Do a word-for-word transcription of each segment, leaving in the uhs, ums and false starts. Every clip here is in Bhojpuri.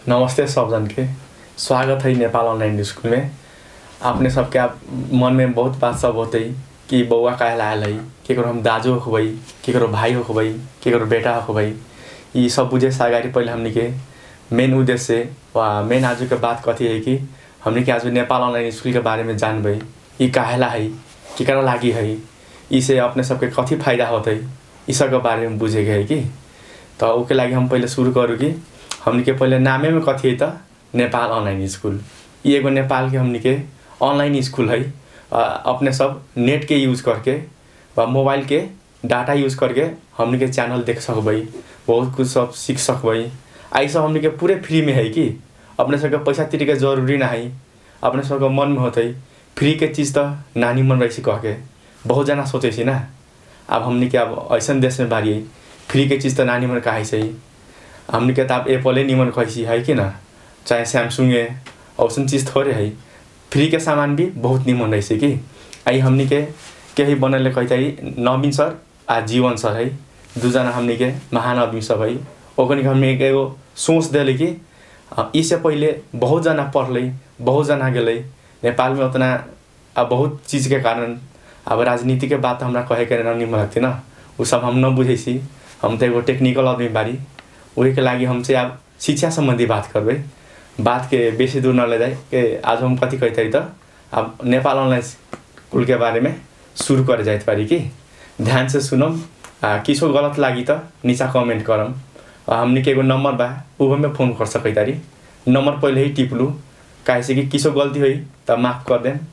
नमस्ते सब जन के स्वागत है नेपाल ऑनलाइन स्कूल में। आपने सबके आप मन में बहुत बात सब होते कि बउआ काहे आयल है, केकरो हम दाजू होखबै, केकरो भाई होखबै, केकरो बेटा होखबै। ये सब बुझे से अगाडि पहले हमनी के मेन उद्देश्य वा मेन आज के बात कथी है कि हमनी के आज नेपाल ऑनलाइन स्कूल के बारे में जानबै। ये काहेला है, केकरा लागि है, इसे अपने सबके कथी फायदा होतै, ई सब के बारे में बुझे के है कि। तो ओके लागि हम पहले शुरू करूँ कि हमनी के पहले नामे में कथी है त नेपाल ऑनलाइन स्कूल। ये एगो नेपाल के हमनी के ऑनलाइन स्कूल है। अपने सब नेट के यूज करके व मोबाइल के डाटा यूज करके हमनी के चैनल देख सकबै, बहुत कुछ सब सीख सकबै। आई सब हमनी के पूरे फ्री में है कि अपने सबके पैसा तिरे के जरूरी ना है। अपने सबके मन में होते फ्री के चीज़ तो नानी मन रही कह के बहुत जना सोचे सी ना। अब हमनी के अब ऐसा देश में बारी फ्री के चीज़ तो नानी मन कहे से हमनी के अब एप्पले निमन कैसी है कि ना, चाहे सैमसंग है, औसन चीज़ थोड़े है। फ्री के सामान भी बहुत निमन रही से कि आई हमनी के कहीं बनल कहते नवीन सर आ जीवन सर है, दूजना हमनी के महान आदमी सब है। ओकनी के हमनी के एगो सोच दिले कि इससे पहले बहुत जना पढ़ल, बहुत जना गए नेपाल में उतना अब बहुत चीज़ के कारण अब राजनीति के बात हमरा कहे के निमन लगती ना, वो सब हम न बुझे सी। हम तो एगो टेक्निकल आदमी बारी, वही के लागि हमसे अब शिक्षा संबंधी बात करबे। बात के बेसी दूर न ले जाए कि आज हम कथी कहते तो अब नेपाल ऑनलाइन स्कूल के बारे में शुरू कर जाए पारी कि ध्यान से सुनम। किसो गलत लगी तो नीचा कमेंट करम। हमनी के एगो नंबर बा, वो में फोन कर सकै तारी। नंबर पहले ही टिप लू, काहे कि किसो गलती हुई तो माफ कर दें।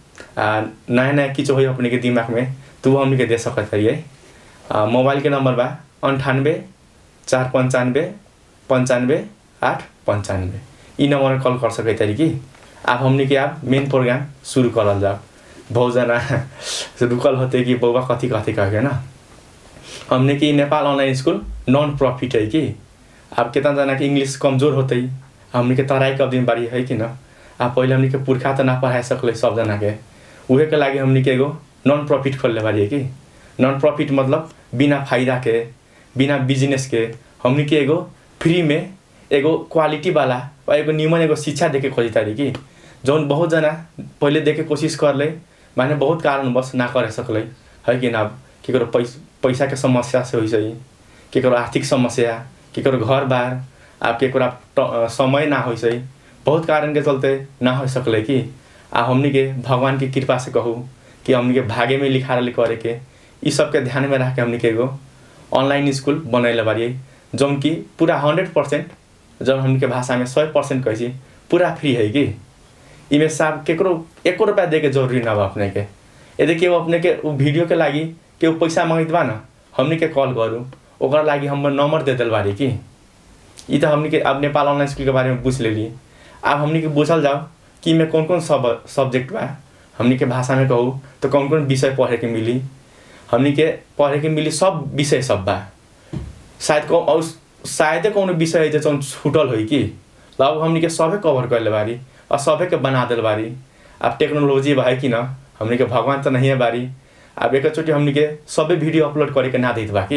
नया नया किसो हुई अपने के दिमाग में तो वो हमनी के दे सकै तारी है। मोबाइल के नंबर बा अंठानबे चार पंचानबे पंचानबे आठ पंचानबे, ई नंबर कॉल कर सके तारी कि आप हमनी के आप मेन प्रोग्राम शुरू करल जाओ। बहुत जना रुकल होते कि बउआ कथी कथी कह के ना। हमने कि Nepal online school non profit है कि आप कितना जना के इंग्लिश कमजोर होते हमनी के तराई के दिन बारी है कि ना। आप पहले हमनी के पुरखा तो ना पढ़ा सकले सब जना के, उहे के लागि हमनी के एगो नॉन प्रॉफिट खोलने बारी है कि। नॉन प्रॉफिट मतलब बिना फायदा के, बिना बिजनेस के हमनी के एगो फ्री में एगो क्वालिटी वाला और एगो निमन एगो शिक्षा देके खोजी तारी कि जौन बहुत जना पहले देखे कोशिश कर ले, माने बहुत कारण बस ना कर सकले है कि ना। केकरो पैसा पैसा के समस्या से होइसे, केकरो आर्थिक समस्या, केकरो घर बार, आप केकरो समय ना होइसे, बहुत कारण के चलते ना हो सकले कि। आ हमनी के भगवान की कृपा से कहूँ कि हमनी के भागे में लिखा रही करे के ई सबके ध्यान में रख के हमनी के एगो ऑनलाइन स्कूल बनैले बारी, जौन कि पूरा हंड्रेड परसेंट जब हमनी के भाषा में सौ परसेंट कैसी पूरा फ्री है कि। इमें साहब केकरो एको रुपया दे के जरूरी ना बा अपने के। यदि केहू अपने के वीडियो के लागि केहू पैसा मांगत बा ना, हमनी के कॉल करूँ, ओकरा लागि हम नंबर दे दिल बारी कि। ई तो हमनी के अब नेपाल ऑनलाइन स्कूल के बारे में पूछ लेली। अब हमनी के पूछल जाओ कि में कौन कौन सब सब्जेक्ट बा, हमनी के भाषा में कहूँ तो कौन कौन विषय पढ़े के मिली। हमनी के पढ़े के मिली सब विषय सब बा, शायद को और शायद कौन विषय है जो छूटल हो कि अब हमनी के सभे कवर कर ले बारी और सभे के बना दिल बारी। अब टेक्नोलॉजी बा है कि ना, हमनी के भगवान तो नहीं है बारी। अब एक चोटी हमनी के सभे वीडियो अपलोड करे के ना देत बा कि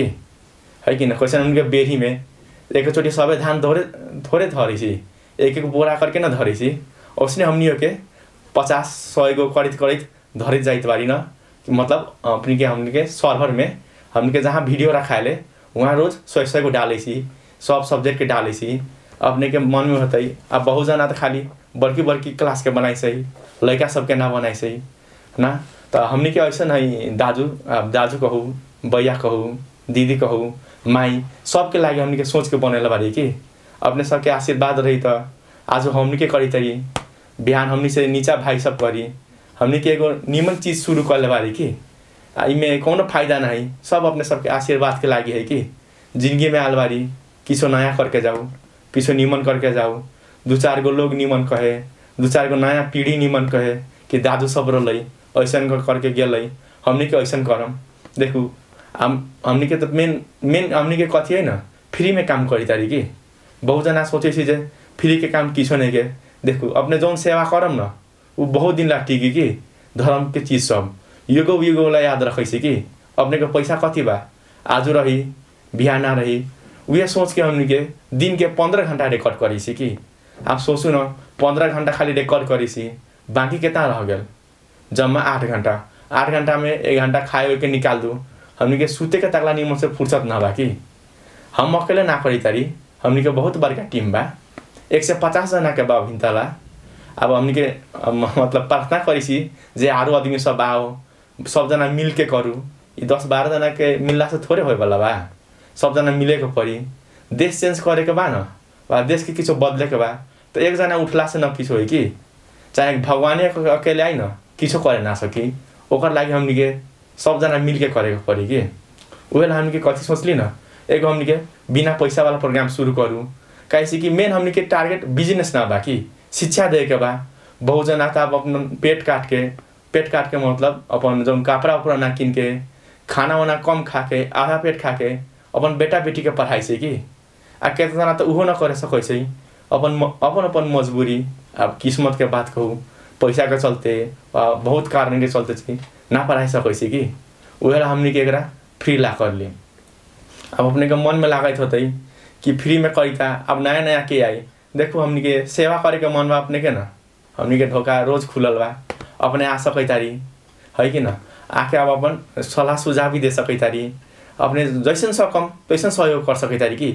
है कि ना। कैसे हमनी के बेरी में एक चोटी सभे धान थोड़े थोड़े धरी सी, एक एक बोरा करके ना धरी सी, उसने हमनी के पचास सौ गो करित करित धरित जाइत बारी ना। मतलब अपनी के हमनी के सर्वर में हमनी के जहाँ वीडियो रखाले वहाँ रोज सौ सौ को डाले सी, सब सब्जेक्ट के डाले सी। अपने के मन में होता है अब बहुत जना तो खाली बड़की बड़की क्लास के बनाई सही, लड़का सबके ना बनाई सही ना। तो हमनी के ऐसा नहीं दाजू, अब दाजू कहूँ, भैया कहूँ, दीदी कहूँ, माई, सबके लागि हमनी के सोच के बनेला बारी कि अपने सबके आशीर्वाद रही तो आज हमनी के करी तरी बिहान हमनी से नीचा भाई सब करी हमनी के एगो निमन चीज़ शुरू कर ले बारी कि। इमें कोनो फायदा नहीं, सब अपने सबके आशीर्वाद के लागि है कि। जिंदगी में आल बारी किसो नया करके जाऊँ, किसो निमन करके जाऊँ, दो चार गो लोग निमन कहे, दो चार गो नया पीढ़ी निमन कहे कि दादू सब रही ऐसा करके गए, हमनी के ऐसा करम। देखू हम हमनी के तो मेन मेन हमनी के कथी है ना, फ्री में काम करी तारी कि। बहुत जना सोचे सी जे फ्री के काम किसो नहीं के। देखू अपने जौन सेवा करम ना वो बहुत दिन ला टिकी कि। धर्म के चीज़ सब युगो युगोला याद रखे कि अपने के पैसा कथी बा आज रही बिहान ना रही, वह सोच के हमनी के दिन के पंद्रह घंटा रिकॉर्ड करी कि आप सोचू न पंद्रह घंटा खाली रिकॉर्ड करी सी, बाकी कितना रह गया जम्मा आठ घंटा आठ घंटा में एक घंटा खाए के निकाल दू, हमनी के सूते के तकला निमन से फुर्सत ना बाकी हम अकेले ना करी तारी, हमनी के बहुत बड़का टीम बा, एक से पचास जना के बा भिनतला। अब हमनी के मतलब प्रार्थना करी सी जे आरो आदमी सब आओ, सब जना मिल के करू। ये दस बारह जना के मिलला से थोड़े होए वाला बा, सब जना मिले के पड़ी। देश चेंज करे के बा न, बा देश के किछो बदले के बा, तो एक जना उठला से न किछो होई की, चाहे भगवाने अकेले आई न किछो करे ना सकी, ओकर लागि हमनी के सब जना मिल के करे के पड़ी की। उहे ला हमनी के कथी सोचली न, एगो हमनी के बिना पैसा वाला प्रोग्राम शुरू करू, कैसे कि मेन हमनी के टारगेट बिजनेस ना बा की शिक्षा दे के बा। बहुत जना त अपन पेट काट के पेट काट के मतलब अपन जो कपड़ा उपड़ा ना किन के, खाना वाना कम खा के, आधा पेट खा के अपन बेटा बेटी के पढ़ाई से की। आ केतना जना तो उहो ना करे सकै छै, अपन अपन अपन मजबूरी, अब किस्मत के बात कहूँ, पैसा के चलते बहुत कारण के चलते छै ना पढ़ाई सकै छै की। उहे ला हमनी के एकरा फ्री ला कर ली। अब अपने के मन में लागत होते कि फ्री में करीता, अब नया नया के आई, देखो हमनी के सेवा करे के मन बा अपने के ना, हमनी के ढोका रोज खुलल बा, अपने आ सकै तारी है कि ना, आके अब अपन सलाह सुझाव भी दे सकै तारी, अपने जैसन सकम तैसन सहयोग कर सकै तारी की।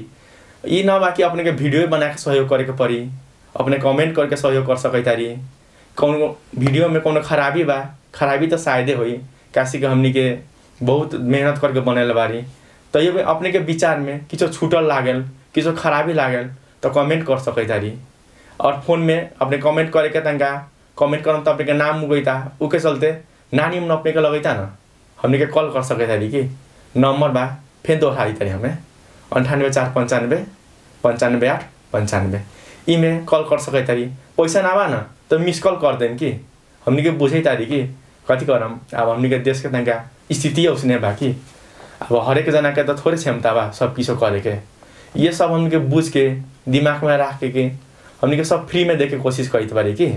ई ना बा कि अपने के वीडियो बना के सहयोग करे के पड़ी, अपने कमेंट करके सहयोग कर सकै तारी। कौन वीडियो में कोनो खराबी बा, खराबी तो शायदे होई, काशी के हमनी के बहुत मेहनत करके बनेले बारी, तो ये अपने के विचार में किछो छूटल लागल, किछो खराबी लागल तो कमेंट कर सकै तारी। और फोन में अपने कमेंट करे के तंका कमेंट करम तो अपने के नाम उगैता, उके चलते नानी में अपने के लगैता ना, हमने के कॉल कर सकै तारी की। नंबर बा फिर दोहरा दी तारी हमें अंठानवे चार पंचानवे पंचानवे आठ पंचानवे, ई में कॉल कर सकै तारी। पैसा ना बा ना तो मिस कॉल कर देम की, हमने के बुझे तारी की कथी करम। अब हमने के देश के तंका स्थिति उसने बा की, अब हरेक जना के तो थोड़े क्षमता बा सब किछो करे के। ये सब हमने के बुझ के दिमाग में रख के, के हमने के सब फ्री में देखे कोशिश करते बारी की।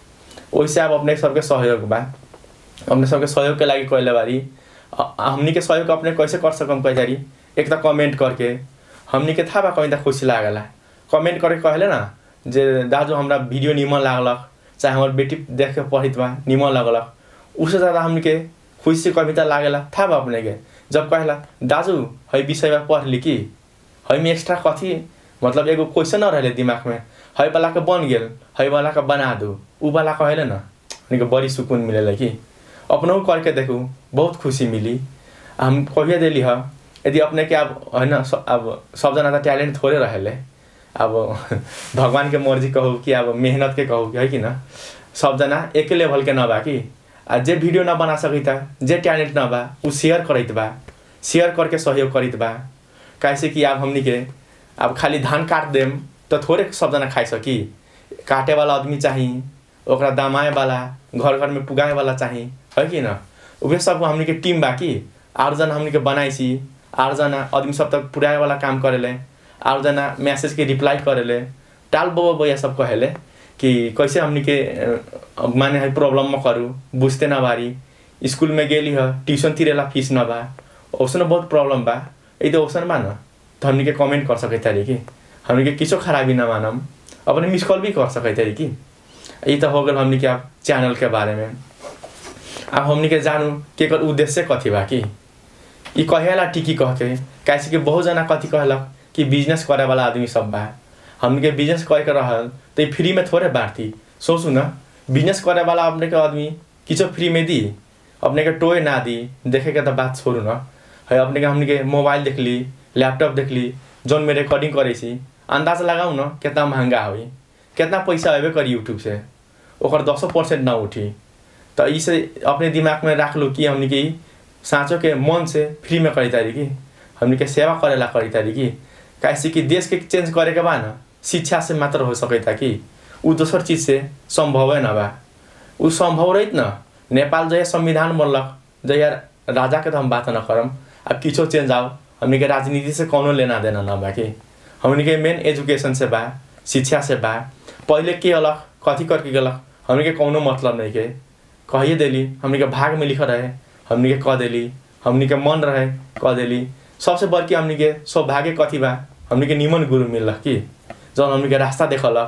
वैसे अब अपने सबके सहयोग बा, अपने सबके सहयोग के लागि कहले बारी। हमनी के सहयोग अपने कैसे कर सकम कह तारी, एक तो कमेंट करके, हमनी के था बा कहीं खुशी लागला कमेंट करके कहले ना जे दाजू हमरा वीडियो निमन लागलक, चाहे हमार बेटी देख के पढ़ित बा निमन लागलक, उससे ज़्यादा हमनी के खुशी कविता लागेला था बा अपने के। जब कहला दाजू है विषय में पढ़ ली की, है में एक्स्ट्रा कथी मतलब एगो क्वेश्चन न रहे दिमाग में, है वाला के बन गेल, है वाला के बना दू, उ वाला कहले ना हमनी के बड़ी सुकून मिलेला की। अपनों करके देखू बहुत खुशी मिली। हम कहिए दिली है यदि अपने के अब है ना, अब सब जना टैलेंट थोड़े रहे, अब भगवान के मर्जी कहू कि अब मेहनत के कहू है कि ना, सब जना एक लेवल के ना बा की। आ जे वीडियो ना बना सकता, जे टैलेंट ना बा उ शेयर करत बा, शेयर करके सहयोग करत बा। कैसे कि अब हमनी के अब खाली धान काट देम तो थोड़े सब जना खाई सकी, काटे वाला आदमी चाहिए, ओकरा दमाए वाला, घर घर में पुगाए वाला चाहिए है कि ना। उहे सब हमनी के टीम बा की, आठ जना हमनी के बनाई सी, आठ जना आदमी सब तक पुराए वाला काम करेले, आठ जना मैसेज के रिप्लाई करेले, टाल बो भैया सब कहेले कि कैसे हमनी के माने है प्रॉब्लम में करू, बुझते ना बारी, स्कूल में गेली है ट्यूशन तिरेला फीस ना बा, ओसन बहुत प्रॉब्लम बा, ये तो ओसन बा ना, तो हमनी के कमेंट कर सकै तारी की, हमनी के किछो खराबी ना मानम, अपने मिस कॉल भी कर सकै तारी की। ये तो हो गल हमनी के अब चैनल के बारे में। अब हमनी के जानू के कर उद्देश्य कथी बा की, ई कहेला टिकी कह के, कैसे कि बहुत जना कथी कहलक कि बिजनेस करे वाला आदमी सब बा, हमनी के बिजनेस करे के रहल तो फ्री में थोड़े बांटती। सोचू ना बिजनेस करे वाला अपने के आदमी किछो फ्री में दी, अपने के टोय ना दी, देखे के तो बात छोड़ू ना है। अपने के हमनी के मोबाइल देख ली, लैपटॉप देख ली, जोन में रिकॉर्डिंग करे सी, अंदाज लगाऊ ना कितना महंगा हुई, कितना पैसा अबे करी यूट्यूब से, ओकर दसो परसेंट ना उठी। तो इसे अपने दिमाग में रख लो कि हमनी के साँचो के मन से फ्री में करी तारी की, हमनी के सेवा करेला करी तारी की। कैसे कि देश के चेंज करे के बा ना शिक्षा से मात्र हो सकता कि उ दोसर चीज से संभव है ना बा। उ संभव रहित ना, नेपाल जो संविधान बनलक, जहिया राजा के तो हम बात ना करम, अब किछो चेंज आओ, हमनी के राजनीति से कोनो लेना देना ना बा कि, हमनी के मेन एजुकेशन से बा, शिक्षा से बा। पहले के अलग कथी करके गलक, हमनी के कोनो मतलब नहीं के, कहिए देली, हमनी के भाग में लिखल रहे हमनी के कह देली, हमनी के मन रहे कह देली। सबसे बड़ की हमनी के सौभाग्य कथी बा, हमनी के निमन गुरु मिलक की, जौन हमनी के रास्ता देखलक,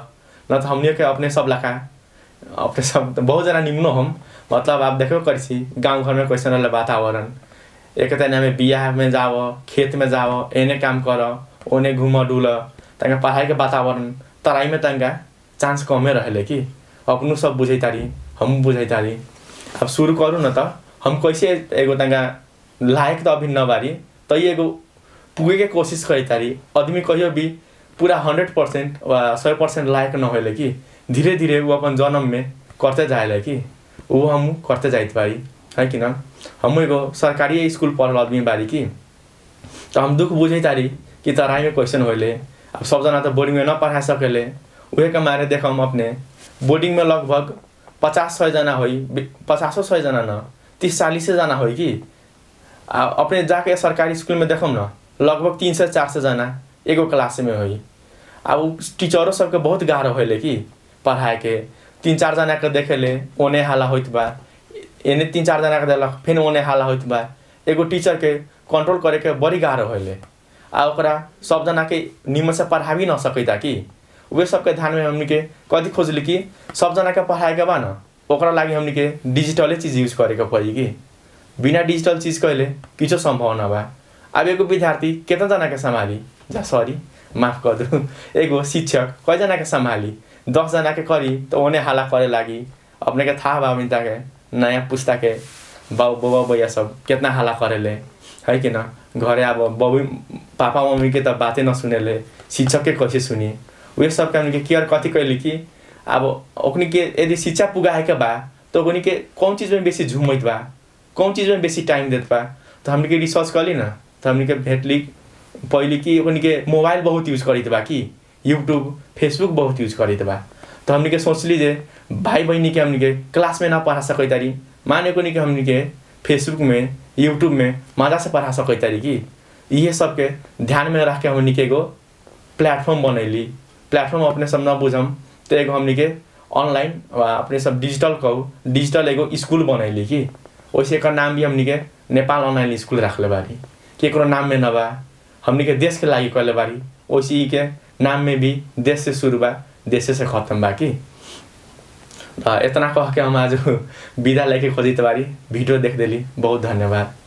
न तो हमने के अपने सब लखा अपने सब बहुत जना निम्नो हम मतलब आप देखो करसी गांव घर में कैसे रहले वातावरण एक तने में बियाह में जाओ खेत में जाओ एने काम कर ओने घूम डुल तंगा पढ़ाई के वातावरण तराई में तंगा चांस कमे रहले कि अपनो सब बुझे तारी हम बुझे तारी अब शुरू करूँ न त हम कैसे एगो तंगा लायक तो अभी न बारी तो ये एगो पुगे के कोशिश करी तारी आदमी कहियो भी पूरा हंड्रेड परसेंट व सौ परसेंट लायक न होले कि धीरे धीरे वो अपन जन्म में करते जाए कि वो हम करते जाइत बारी है कि न हम एगो सरकारी स्कूल पढ़ल आदमी बारी कि तो हम दुख बुझे तारी कि तराई में क्वेश्चन होले अब सब जना तो बोर्डिंग में न पढ़ा सकेले उहे के मारे देख हम अपने बोर्डिंग में लगभग पचास सौ जना होई पचासों सौ जना न तीस चालीस जना होई कि अपने जाके सरकारी स्कूल में देखम न लगभग तीन सौ चार सौ जना एगो क्लास में होई अब टीचरों सबके बहुत गाढ़ होले कि पढ़ाए के तीन चार जना के देखेले ओने हाला होइत बा एने तीन चार जना के देलक फिर ओने हाला होइत बा एगो टीचर के कंट्रोल करे के बड़ी गाढ़ होले आ ओकरा सब जना के निमन से पढ़ा भी न सकैता कि वे सबके ध्यान में हमनी के कथी खोजली कि सब जना के पढ़ाए के बा न ओकरा लागि हमनी के डिजिटले चीज यूज करे के पड़ी कि बिना डिजिटल चीज कहले किछो संभव न बा अब एगो विद्यार्थी कितना जना के संभाली जा सॉरी माफ कर दू एगो शिक्षक कई जना के संभाली दस जना के करी तो ओने हाला करे लागी अपने के था बा मिनता के नया पुस्ता के बाबू बाबा भैया सब कितना हाला करेले है कि न घरे अब बाबू पापा मम्मी के तो बातें न सुनेले शिक्षक के कैसे सुनी वे सब के हमनी के केयर कथी कैली कि अब ओकनी के यदि शिक्षा पुगाए के बा तो ओकनी के कौन चीज में बेसी झुमैत बा कौन चीज में बेसी टाइम देत बा तो हमनी के रिसर्च कली ना तो हमनी के भेटली पहले कि ओकनी के मोबाइल बहुत यूज करित बा कि यूट्यूब फेसबुक बहुत यूज करित बा तो हमनी के सोचली जे भाई बहनी के हमनी के क्लास में ना पढ़ा सकै तारी माने कोनी के हमनी के फेसबुक में यूट्यूब में मजा से पढ़ा सकै तारी कि ये सब के ध्यान में रख के हमनी के एगो प्लेटफॉर्म बनैली प्लेटफॉर्म अपने सब न बुझम तो एगो हमनी के ऑनलाइन अपने सब डिजिटल कहू डिजिटल एगो स्कूल बनैली कि वैसे एकर नाम भी हमनी के नेपाल ऑनलाइन स्कूल रखले बारी केकरो नाम में न बा हमनी के देश के लागि कहले बारी वैसे के नाम में भी देश से शुरू बा देश से खत्म बा कि इतना कह के हम आज विदा लेके खोजित बारी वीडियो देख देली बहुत धन्यवाद।